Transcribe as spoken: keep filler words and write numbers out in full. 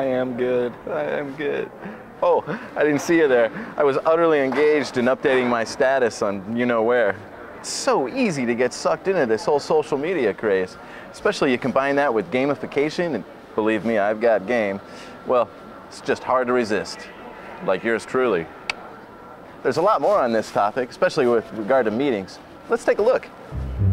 I am good. I am good. Oh, I didn't see you there. I was utterly engaged in updating my status on you-know-where. It's so easy to get sucked into this whole social media craze. Especially you combine that with gamification, and believe me, I've got game. Well, it's just hard to resist. Like yours truly. There's a lot more on this topic, especially with regard to meetings. Let's take a look.